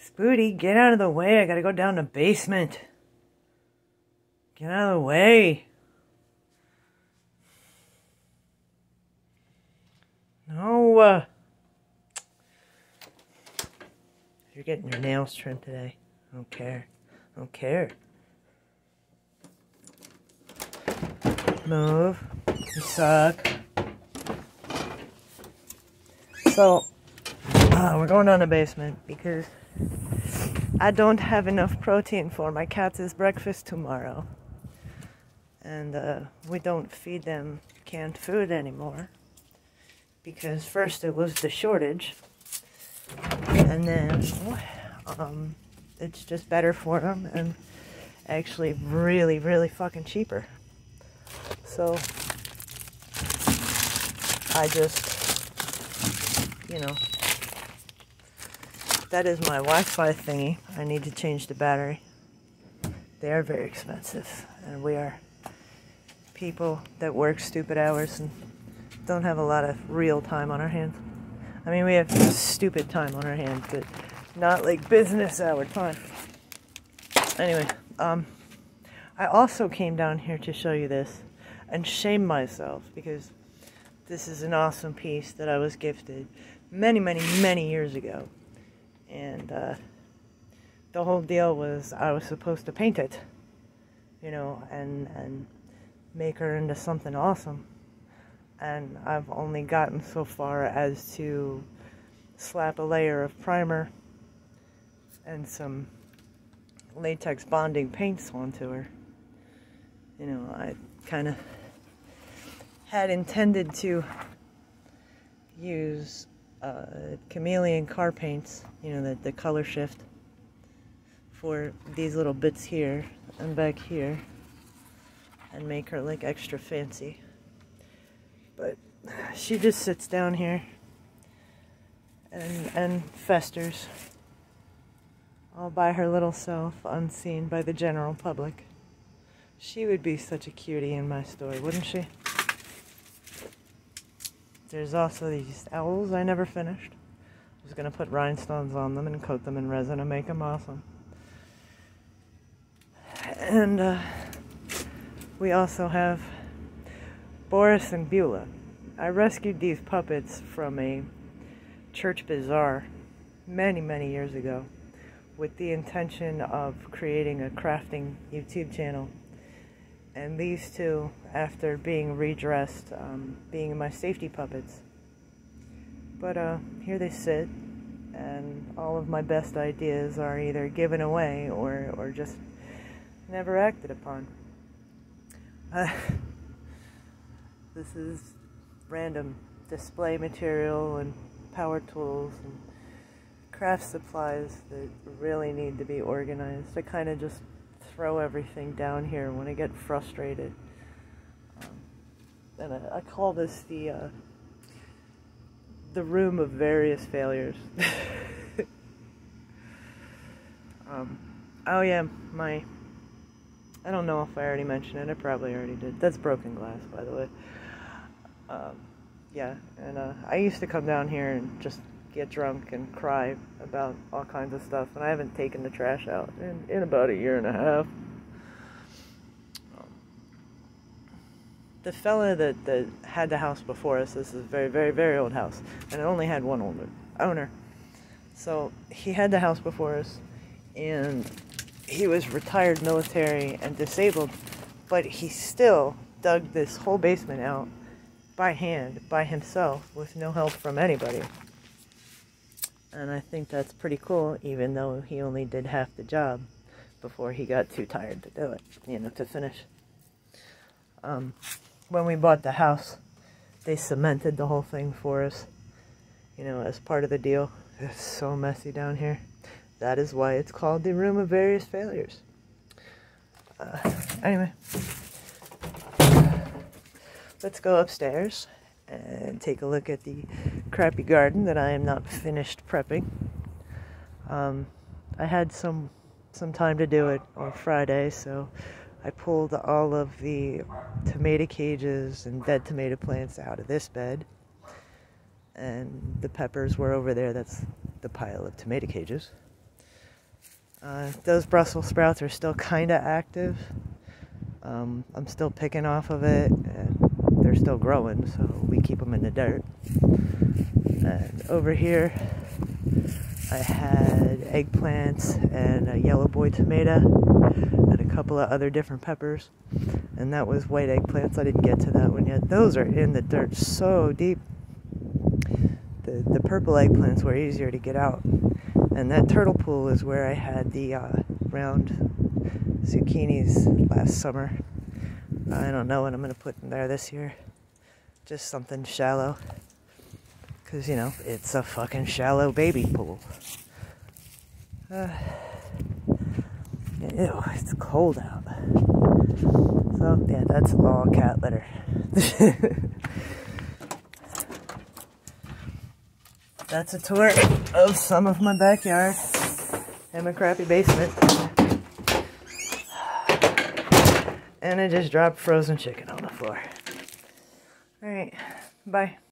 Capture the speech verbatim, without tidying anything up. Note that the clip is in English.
Spooty, get out of the way. I gotta go down the basement. Get out of the way. No. Uh, you're getting your nails trimmed today. I don't care. I don't care. Move. You suck. So, uh, we're going down the basement because I don't have enough protein for my cats' breakfast tomorrow. And uh, we don't feed them canned food anymore. Because first it was the shortage. And then um, it's just better for them and actually really, really fucking cheaper. So I just, you know, that is my Wi-Fi thingy. I need to change the battery. They are very expensive, and we are people that work stupid hours and don't have a lot of real time on our hands. I mean, we have stupid time on our hands, but not like business hour time. Anyway, um, I also came down here to show you this and shame myself because this is an awesome piece that I was gifted many, many, many years ago. And uh, the whole deal was I was supposed to paint it, you know, and, and make her into something awesome. And I've only gotten so far as to slap a layer of primer and some latex bonding paints onto her. You know, I kind of had intended to use uh, chameleon car paints, you know, the, the color shift for these little bits here and back here and make her like extra fancy. But she just sits down here and, and festers all by her little self, unseen by the general public. She would be such a cutie in my store, wouldn't she? There's also these owls I never finished. I was going to put rhinestones on them and coat them in resin and make them awesome. And uh, we also have Boris and Beulah. I rescued these puppets from a church bazaar many, many years ago with the intention of creating a crafting YouTube channel. And these two, after being redressed, um, being my safety puppets. But uh, here they sit, and all of my best ideas are either given away or, or just never acted upon. Uh, this is random display material and power tools and craft supplies that really need to be organized. I kind of just throw everything down here when I get frustrated. Um, and I, I call this the uh, the room of various failures. um, oh yeah, my, I don't know if I already mentioned it, I probably already did. That's broken glass, by the way. Um, yeah, and uh, I used to come down here and just get drunk and cry about all kinds of stuff, and I haven't taken the trash out in, in about a year and a half. Um, the fella that, that had the house before us, this is a very, very, very old house, and it only had one owner. owner. So he had the house before us, and he was retired military and disabled, but he still dug this whole basement out by hand, by himself, with no help from anybody. And I think that's pretty cool, even though he only did half the job before he got too tired to do it, you know, to finish. Um, when we bought the house, they cemented the whole thing for us, you know, as part of the deal. It's so messy down here. That is why it's called the Room of Various Failures. Uh, anyway, let's go upstairs and take a look at the crappy garden that I am not finished prepping. Um, I had some some time to do it on Friday, so I pulled all of the tomato cages and dead tomato plants out of this bed. And the peppers were over there. That's the pile of tomato cages. Uh, those Brussels sprouts are still kind of active. Um, I'm still picking off of it, and they're still growing, so we keep them in the dirt. And over here, I had eggplants and a yellow boy tomato and a couple of other different peppers. And that was white eggplants. I didn't get to that one yet. Those are in the dirt so deep. The, the purple eggplants were easier to get out. And that turtle pool is where I had the uh, round zucchinis last summer. I don't know what I'm going to put in there this year. Just something shallow. Because, you know, it's a fucking shallow baby pool. Uh, ew, it's cold out. So, yeah, that's all cat litter. That's a tour of some of my backyard and my crappy basement. And I just dropped frozen chicken on the floor. Alright, bye.